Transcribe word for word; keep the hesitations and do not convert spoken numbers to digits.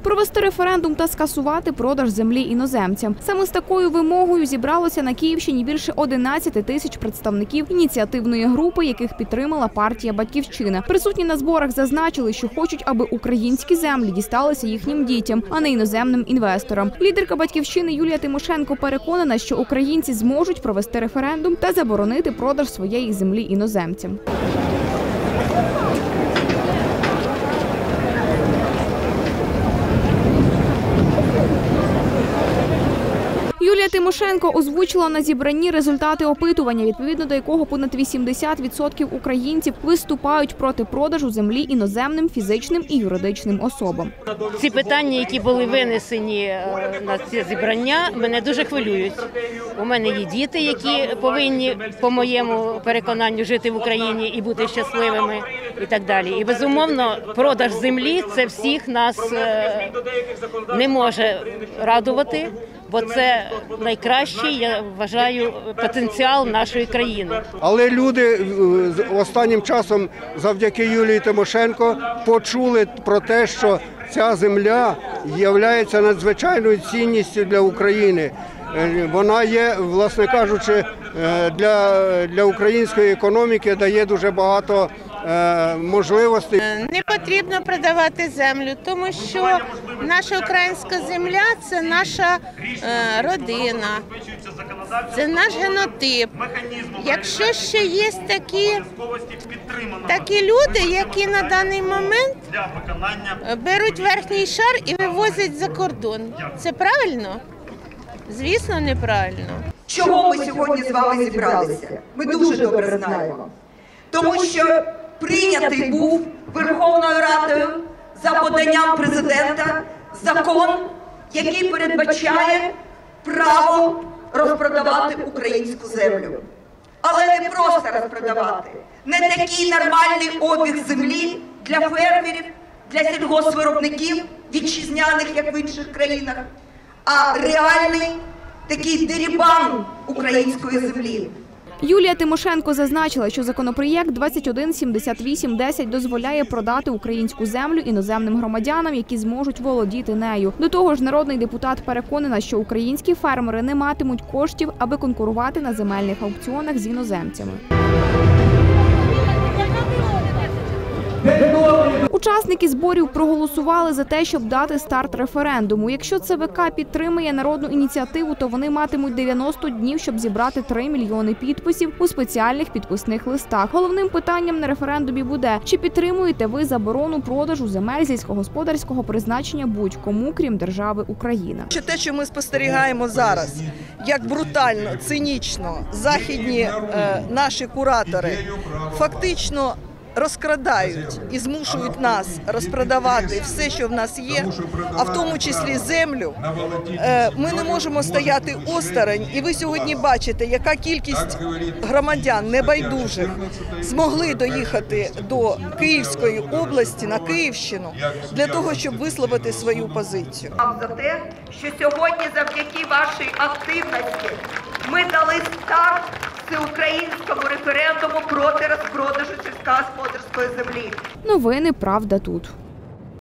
Провести референдум та скасувати продаж землі іноземцям. Саме з такою вимогою зібралося на Київщині більше одинадцяти тисяч представників ініціативної групи, яких підтримала партія «Батьківщина». Присутні на зборах зазначили, що хочуть, аби українські землі дісталися їхнім дітям, а не іноземним інвесторам. Лідерка «Батьківщини» Юлія Тимошенко переконана, що українці зможуть провести референдум та заборонити продаж своєї землі іноземцям. Юлія Тимошенко озвучила на зібранні результати опитування, відповідно до якого понад вісімдесят відсотків українців виступають проти продажу землі іноземним фізичним і юридичним особам. Ці питання, які були винесені на це зібрання, мене дуже хвилюють. У мене є діти, які повинні, по моєму переконанню, жити в Україні і бути щасливими і так далі. І, безумовно, продаж землі – це всіх нас не може радувати, бо це найкращий, я вважаю, потенціал нашої країни. Але люди останнім часом завдяки Юлії Тимошенко почули про те, що ця земля є надзвичайною цінністю для України. Вона є, власне кажучи, для, для української економіки дає дуже багато е, можливостей. Не потрібно продавати землю, тому що наша українська земля – це наша е, родина, це наш генотип. Якщо ще є такі, такі люди, які на даний момент беруть верхній шар і вивозять за кордон, це правильно? Звісно, неправильно. Чого ми сьогодні з вами зібралися? Ми дуже добре знаємо. Тому що прийнятий був Верховною Радою за поданням президента закон, який передбачає право розпродавати українську землю. Але не просто розпродавати. Не такий нормальний обіг землі для фермерів, для сільгоспвиробників вітчизняних, як в інших країнах, а реальний такий дерибан української землі. Юлія Тимошенко зазначила, що законопроєкт двадцять один сімдесят вісім десять дозволяє продати українську землю іноземним громадянам, які зможуть володіти нею. До того ж, народний депутат переконана, що українські фермери не матимуть коштів, аби конкурувати на земельних аукціонах з іноземцями. Учасники зборів проголосували за те, щоб дати старт референдуму. Якщо ЦВК підтримує народну ініціативу, то вони матимуть дев'яносто днів, щоб зібрати три мільйони підписів у спеціальних підписних листах. Головним питанням на референдумі буде, чи підтримуєте ви заборону продажу земель сільськогосподарського призначення будь-кому, крім держави Україна. Те, що ми спостерігаємо зараз, як брутально, цинічно західні е, наші куратори фактично розкрадають і змушують нас розпродавати все, що в нас є, а в тому числі землю, ми не можемо стояти осторонь. І ви сьогодні бачите, яка кількість громадян небайдужих змогли доїхати до Київської області, на Київщину, для того, щоб висловити свою позицію. За те, що сьогодні завдяки вашій активності ми дали старт всеукраїнському референдуму проти розпродажу сільськогосподарської землі. Новини «Правда тут».